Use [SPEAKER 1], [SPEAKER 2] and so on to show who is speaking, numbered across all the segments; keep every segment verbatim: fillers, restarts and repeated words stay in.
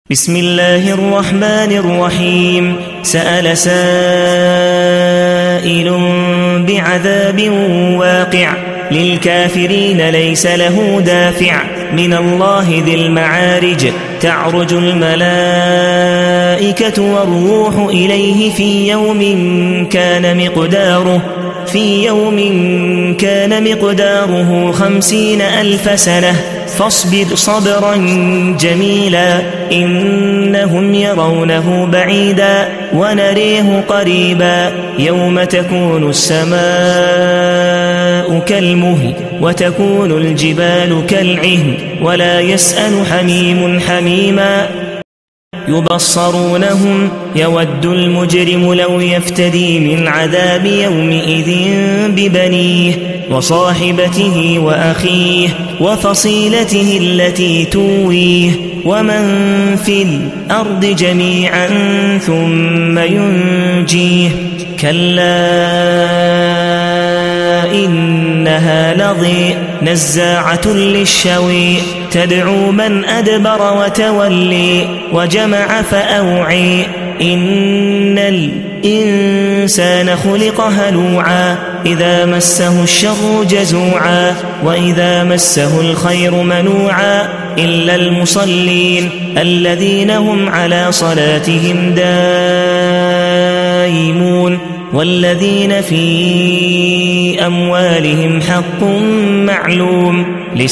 [SPEAKER 1] بسم الله الرحمن الرحيم. سأل سائل بعذاب واقع للكافرين ليس له دافع من الله ذي المعارج تعرج الملائكة والروح إليه في يوم كان مقداره في يوم كان مقداره خمسين ألف سنة فاصبر صبرا جميلا إنهم يرونه بعيدا ونريه قريبا يوم تكون السماء كالمهل وتكون الجبال كالعهن ولا يسأل حميم حميما يبصرونهم يود المجرم لو يفتدي من عذاب يومئذ ببنيه وصاحبته وأخيه وفصيلته التي تويه ومن في الأرض جميعا ثم ينجيه كلا إنها لظى نزاعة للشوى تدعو من أدبر وتولي وجمع فأوعي إن الإنسان خلق هلوعا إذا مسه الشر جزوعا وإذا مسه الخير منوعا إلا المصلين الذين هم على صلاتهم دائمون والذين في أموالهم حق معلوم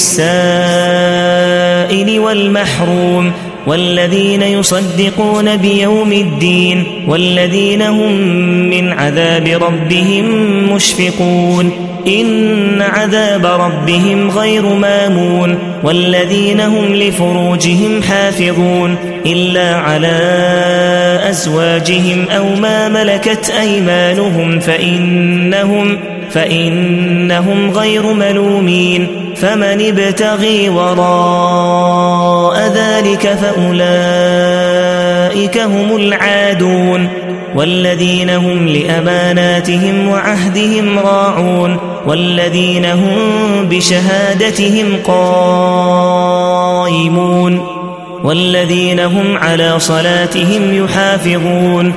[SPEAKER 1] للسائل والمحروم والذين يصدقون بيوم الدين والذين هم من عذاب ربهم مشفقون إن عذاب ربهم غير مامون والذين هم لفروجهم حافظون إلا على أزواجهم أو ما ملكت أيمانهم فإنهم فإنهم غير ملومين فمن ابتغي وراء ذلك فأولئك هم العادون والذين هم لأماناتهم وعهدهم راعون والذين هم بشهادتهم قائمون والذين هم على صلاتهم يحافظون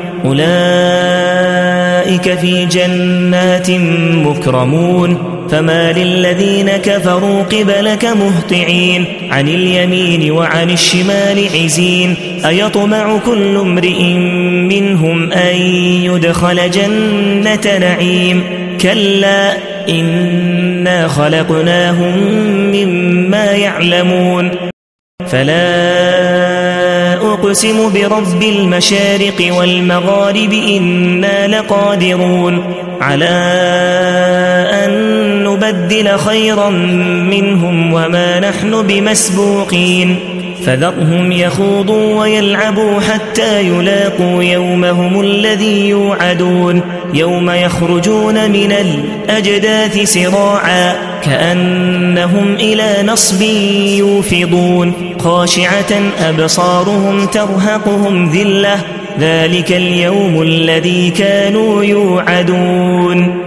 [SPEAKER 1] أولئك في جنات مكرمون فما للذين كفروا قبلك مهطعين عن اليمين وعن الشمال عزين أيطمع كل امرئ منهم أن يدخل جنة نعيم كلا إنا خلقناهم مما يعلمون فلا أقسم برب المشارق والمغارب إنا لقادرون على أن نبدل خيرا منهم وما نحن بمسبوقين فذرهم يخوضوا ويلعبوا حتى يلاقوا يومهم الذي يوعدون يوم يخرجون من الأجداث سراعا كأنهم إلى نصب يوفضون خاشعة أبصارهم ترهقهم ذلة ذلك اليوم الذي كانوا يوعدون